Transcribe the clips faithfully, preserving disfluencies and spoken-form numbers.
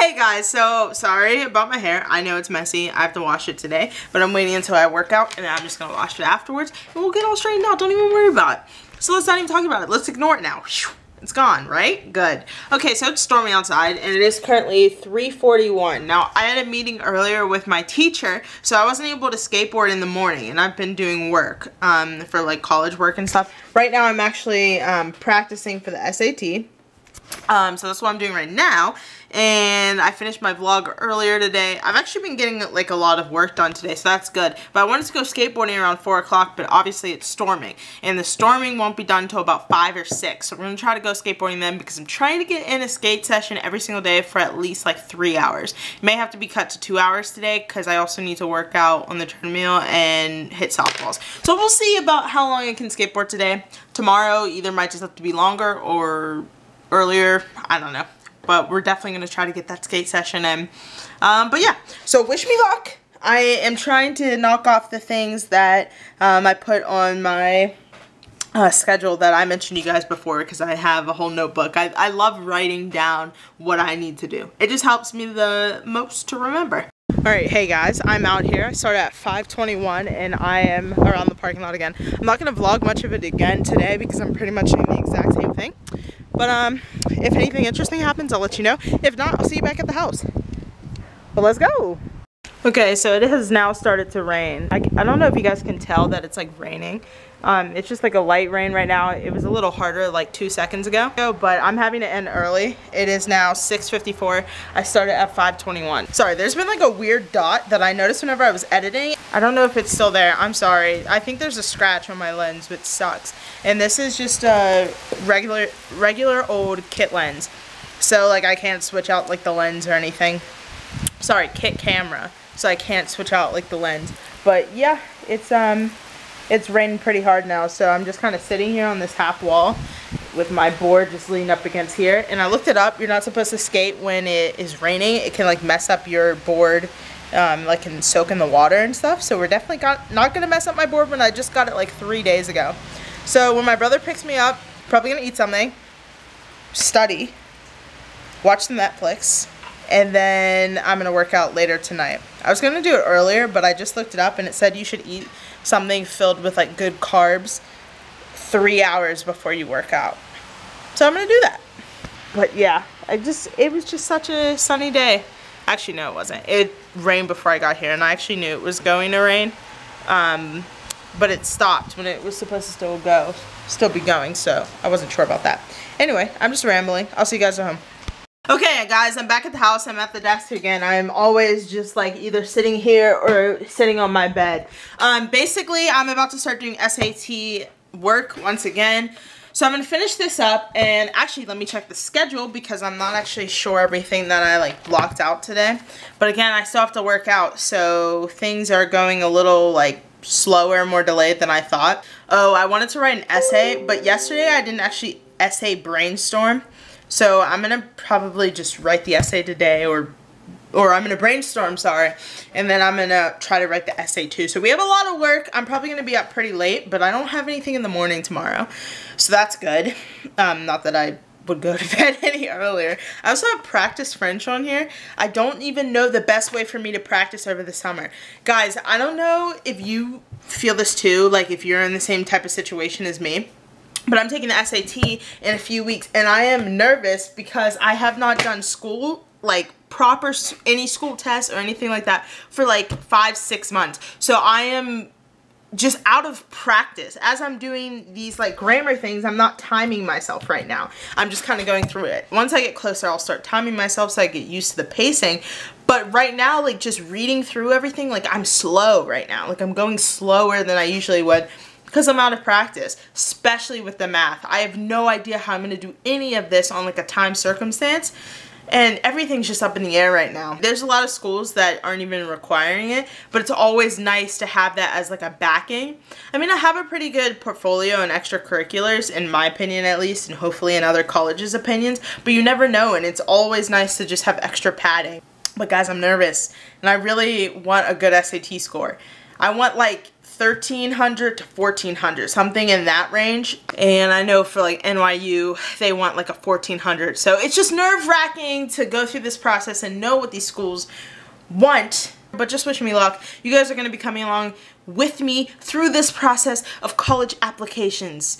Hey guys, so sorry about my hair. I know it's messy. I have to wash it today, but I'm waiting until I work out and then I'm just gonna wash it afterwards and we'll get all straightened out. Don't even worry about it. So let's not even talk about it. Let's ignore it now. It's gone, right? Good. Okay, so it's stormy outside and it is currently three forty-one. Now, I had a meeting earlier with my teacher, so I wasn't able to skateboard in the morning, and I've been doing work um, for like college work and stuff. Right now, I'm actually um, practicing for the S A T. Um, so that's what I'm doing right now, and I finished my vlog earlier today. I've actually been getting like a lot of work done today, so that's good. But I wanted to go skateboarding around four o'clock, but obviously it's storming, and the storming won't be done until about five or six. So we're going to try to go skateboarding then, because I'm trying to get in a skate session every single day for at least like three hours. It may have to be cut to two hours today, because I also need to work out on the treadmill and hit softballs. So we'll see about how long I can skateboard today. Tomorrow either might just have to be longer or earlier, I don't know, but we're definitely going to try to get that skate session in. Um, but yeah, so wish me luck. I am trying to knock off the things that um, I put on my uh, schedule that I mentioned to you guys before, because I have a whole notebook. I, I love writing down what I need to do. It just helps me the most to remember. Alright, hey guys, I'm out here. I started at five twenty-one and I am around the parking lot again. I'm not going to vlog much of it again today because I'm pretty much doing the exact same thing. But um, if anything interesting happens, I'll let you know. If not, I'll see you back at the house. But let's go. Okay, so it has now started to rain. I, I don't know if you guys can tell that it's like raining. Um, it's just like a light rain right now. It was a little harder like two seconds ago, but I'm having to end early. It is now six fifty-four. I started at five twenty-one. Sorry, there's been like a weird dot that I noticed whenever I was editing. I don't know if it's still there. I'm sorry. I think there's a scratch on my lens, which sucks. And this is just a regular, regular old kit lens. So like I can't switch out like the lens or anything. Sorry, kit camera. So I can't switch out like the lens. But yeah, it's um. It's raining pretty hard now, so I'm just kind of sitting here on this half wall with my board just leaning up against here. And I looked it up. You're not supposed to skate when it is raining. It can like mess up your board, um, like can soak in the water and stuff. So we're definitely got, not going to mess up my board when I just got it like three days ago. So when my brother picks me up, probably going to eat something, study, watch some Netflix, and then I'm going to work out later tonight. I was going to do it earlier, but I just looked it up and it said you should eat something filled with like good carbs three hours before you work out. So I'm going to do that. But yeah, I just, it was just such a sunny day. Actually, no, it wasn't. It rained before I got here and I actually knew it was going to rain. Um, but it stopped when it was supposed to still go, still be going. So I wasn't sure about that. Anyway, I'm just rambling. I'll see you guys at home. Okay guys, I'm back at the house. I'm at the desk again. I'm always just like either sitting here or sitting on my bed. Um, basically, I'm about to start doing S A T work once again. So I'm going to finish this up, and actually let me check the schedule because I'm not actually sure everything that I like blocked out today. But again, I still have to work out, so things are going a little like slower, more delayed than I thought. Oh, I wanted to write an essay, but yesterday I didn't actually essay brainstorm. So I'm going to probably just write the essay today, or or I'm going to brainstorm, sorry, and then I'm going to try to write the essay too. So we have a lot of work. I'm probably going to be up pretty late, but I don't have anything in the morning tomorrow. So that's good. Um, not that I would go to bed any earlier. I also have practice French on here. I don't even know the best way for me to practice over the summer. Guys, I don't know if you feel this too, like if you're in the same type of situation as me. But I'm taking the S A T in a few weeks, and I am nervous because I have not done school, like proper, any school tests or anything like that for like five, six months. So I am just out of practice. As I'm doing these like grammar things, I'm not timing myself right now. I'm just kind of going through it. Once I get closer, I'll start timing myself so I get used to the pacing. But right now, like just reading through everything, like I'm slow right now. Like I'm going slower than I usually would, because I'm out of practice, especially with the math. I have no idea how I'm going to do any of this on like a time circumstance, and everything's just up in the air right now. There's a lot of schools that aren't even requiring it, but it's always nice to have that as like a backing. I mean, I have a pretty good portfolio and extracurriculars, in my opinion at least, and hopefully in other colleges' opinions, but you never know, and it's always nice to just have extra padding. But guys, I'm nervous, and I really want a good S A T score. I want like thirteen hundred to fourteen hundred, something in that range. And I know for like N Y U, they want like a fourteen hundred. So it's just nerve-wracking to go through this process and know what these schools want. But just wish me luck. You guys are going to be coming along with me through this process of college applications.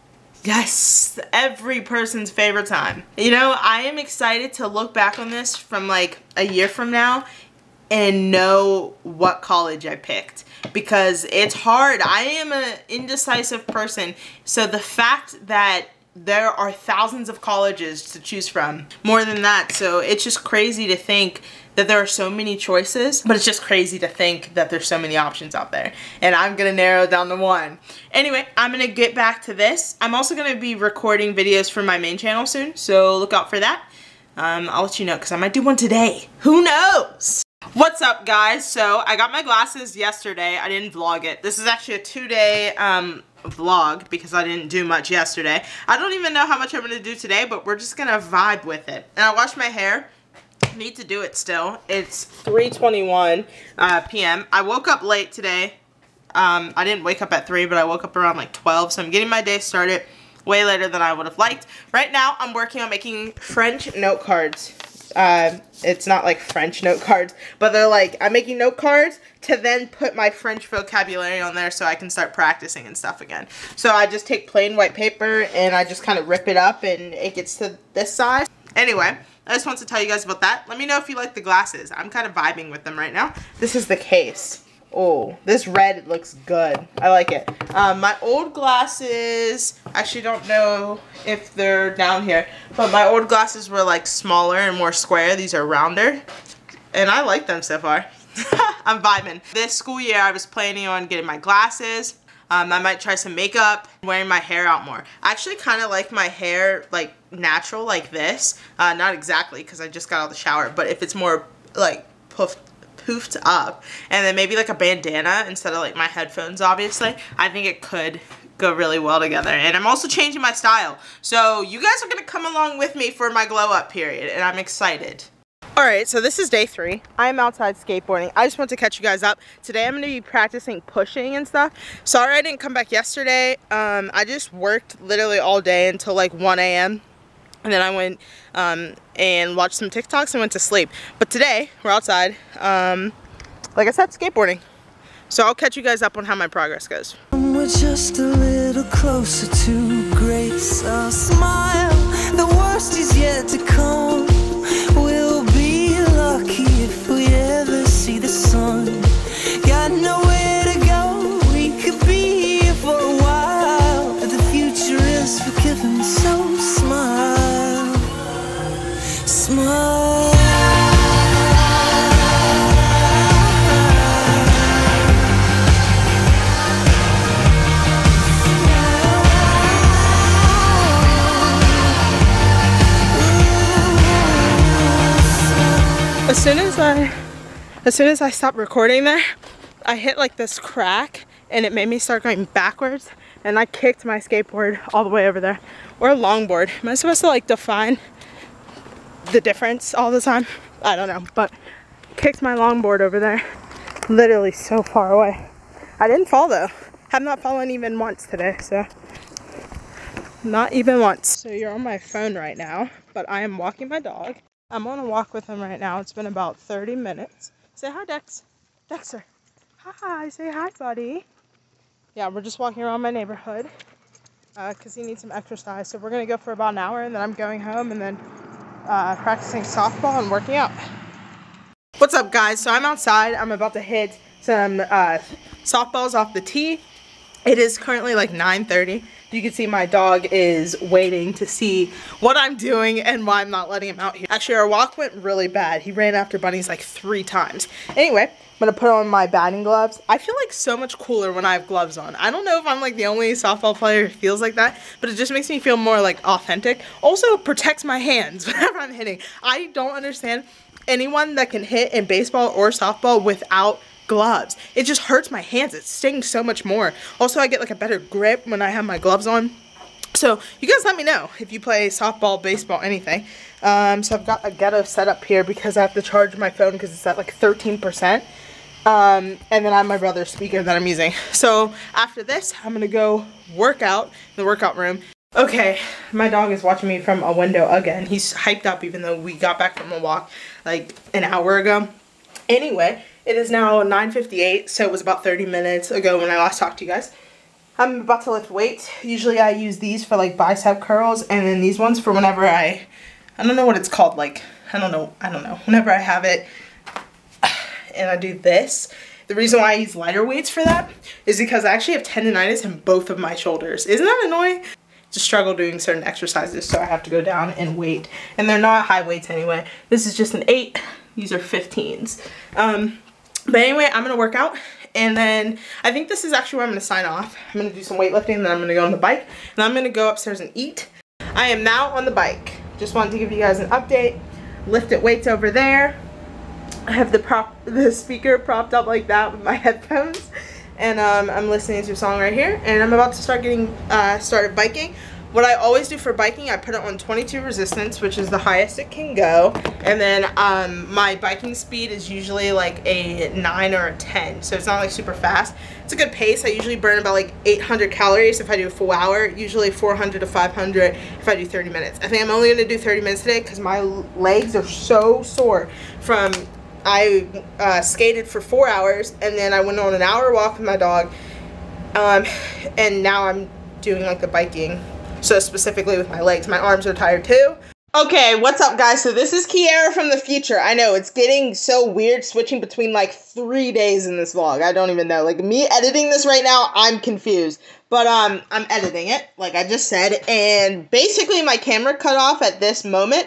Yes, every person's favorite time. You know, I am excited to look back on this from like a year from now and know what college I picked, because it's hard. I am an indecisive person, so the fact that there are thousands of colleges to choose from, more than that, so it's just crazy to think that there are so many choices, but it's just crazy to think that there's so many options out there, and I'm gonna narrow it down to one. Anyway, I'm gonna get back to this. I'm also gonna be recording videos for my main channel soon, so look out for that. Um, I'll let you know, because I might do one today. Who knows? What's up, guys? So I got my glasses yesterday. I didn't vlog it. This is actually a two-day um, vlog because I didn't do much yesterday. I don't even know how much I'm gonna do today, but we're just gonna vibe with it. And I washed my hair. Need to do it still. It's three twenty-one uh, p m I woke up late today. Um, I didn't wake up at three, but I woke up around like twelve, so I'm getting my day started way later than I would have liked. Right now, I'm working on making French note cards. Uh, it's not like French note cards, but they're like, I'm making note cards to then put my French vocabulary on there so I can start practicing and stuff again. So I just take plain white paper and I just kind of rip it up and it gets to this size. Anyway, I just want to tell you guys about that. Let me know if you like the glasses. I'm kind of vibing with them right now. This is the case. Oh, this red looks good. I like it. Um, my old glasses, actually don't know if they're down here, but my old glasses were like smaller and more square. These are rounder, and I like them so far. I'm vibing. This school year, I was planning on getting my glasses. Um, I might try some makeup, wearing my hair out more. I actually kind of like my hair like natural like this. Uh, not exactly, because I just got out of the shower, but if it's more like puffed, poofed up, and then maybe like a bandana instead of like my headphones, obviously, I think it could go really well together. And I'm also changing my style, so you guys are gonna come along with me for my glow up period, and I'm excited. Alright, so this is day three. I'm outside skateboarding. I just want to catch you guys up. Today I'm going to be practicing pushing and stuff. Sorry I didn't come back yesterday. Um, I just worked literally all day until like one A M And then I went um, and watched some TikToks and went to sleep. But today, we're outside, um, like I said, skateboarding. So I'll catch you guys up on how my progress goes. We're just a little closer to grace. A smile, the worst is yet to come. We'll be lucky if we ever see the sun. Got nowhere to go, we could be here for a while. But the future is forgiven, so smile, smile. As soon as I, as soon as I stopped recording there, I hit like this crack and it made me start going backwards, and I kicked my skateboard all the way over there. Or a longboard. Am I supposed to like define the difference all the time? I don't know, but kicked my longboard over there. Literally so far away. I didn't fall though. Have not fallen even once today, so. Not even once. So you're on my phone right now, but I am walking my dog. I'm on a walk with him right now. It's been about thirty minutes. Say hi, Dex. Dexter. Hi, say hi, buddy. Yeah, we're just walking around my neighborhood because uh, he needs some exercise. So we're going to go for about an hour, and then I'm going home and then uh, practicing softball and working out. What's up, guys? So I'm outside. I'm about to hit some uh, softballs off the tee. It is currently like nine thirty. You can see my dog is waiting to see what I'm doing and why I'm not letting him out here. Actually, our walk went really bad. He ran after bunnies like three times. Anyway, I'm gonna put on my batting gloves. I feel like so much cooler when I have gloves on. I don't know if I'm like the only softball player who feels like that, but it just makes me feel more like authentic. Also protects my hands whenever I'm hitting. I don't understand anyone that can hit in baseball or softball without gloves. It just hurts my hands. It stings so much more. Also, I get like a better grip when I have my gloves on. So you guys let me know if you play softball, baseball, anything. Um, so I've got a ghetto set up here because I have to charge my phone because it's at like thirteen percent. Um, and then I have my brother's speaker that I'm using. So after this, I'm gonna go work out in the workout room. Okay, my dog is watching me from a window again. He's hyped up even though we got back from a walk like an hour ago. Anyway, it is now nine fifty-eight, so it was about thirty minutes ago when I last talked to you guys. I'm about to lift weights. Usually I use these for like bicep curls, and then these ones for whenever I, I don't know what it's called, like, I don't know, I don't know, whenever I have it and I do this. The reason why I use lighter weights for that is because I actually have tendonitis in both of my shoulders. Isn't that annoying? It's a struggle doing certain exercises, so I have to go down and weight. And they're not high weights anyway. This is just an eight. These are fifteens. Um, but anyway, I'm gonna work out, and then I think this is actually where I'm gonna sign off. I'm gonna do some weightlifting, and then I'm gonna go on the bike, and I'm gonna go upstairs and eat. I am now on the bike. Just wanted to give you guys an update. Lifted weights over there. I have the prop, the speaker propped up like that with my headphones, and um, I'm listening to a song right here, and I'm about to start getting uh, started biking. What I always do for biking, I put it on twenty-two resistance, which is the highest it can go, and then um, my biking speed is usually like a nine or a ten, so it's not like super fast. It's a good pace. I usually burn about like eight hundred calories if I do a full hour, usually four hundred to five hundred if I do thirty minutes. I think I'm only going to do thirty minutes today because my legs are so sore from I uh, skated for four hours, and then I went on an hour walk with my dog, um, and now I'm doing like the biking. So specifically with my legs, my arms are tired too. Okay, what's up guys? So this is Kiara from the future. I know, it's getting so weird switching between like three days in this vlog. I don't even know. Like me editing this right now, I'm confused. But um, I'm editing it, like I just said, and basically my camera cut off at this moment.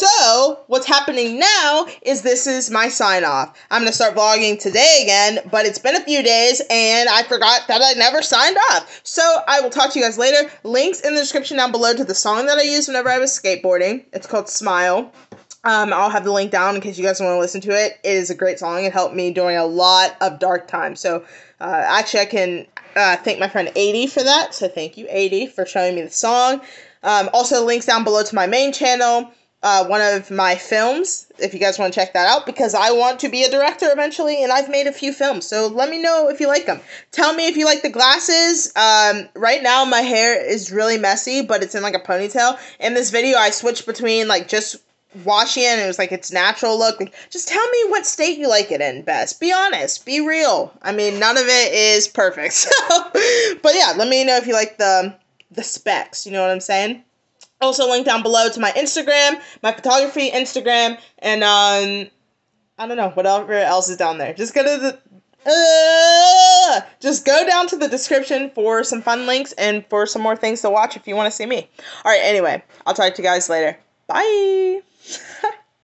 So what's happening now is this is my sign off. I'm gonna start vlogging today again, but it's been a few days and I forgot that I never signed off. So I will talk to you guys later. Links in the description down below to the song that I used whenever I was skateboarding. It's called Smile. Um, I'll have the link down in case you guys want to listen to it. It is a great song. It helped me during a lot of dark times. So uh, actually I can uh, thank my friend eighty for that. So thank you eighty for showing me the song. Um, also links down below to my main channel. Uh, one of my films, if you guys want to check that out, because I want to be a director eventually, and I've made a few films, so let me know if you like them. Tell me if you like the glasses. Um, right now, my hair is really messy, but it's in like a ponytail. In this video, I switched between like just washing it, and it was like its natural look. Like, just tell me what state you like it in best. Be honest. Be real. I mean, none of it is perfect. So, but yeah, let me know if you like the the specs. You know what I'm saying? Also, link down below to my Instagram, my photography Instagram, and um, I don't know, whatever else is down there. Just go to the, uh, just go down to the description for some fun links and for some more things to watch if you want to see me. All right, anyway, I'll talk to you guys later. Bye.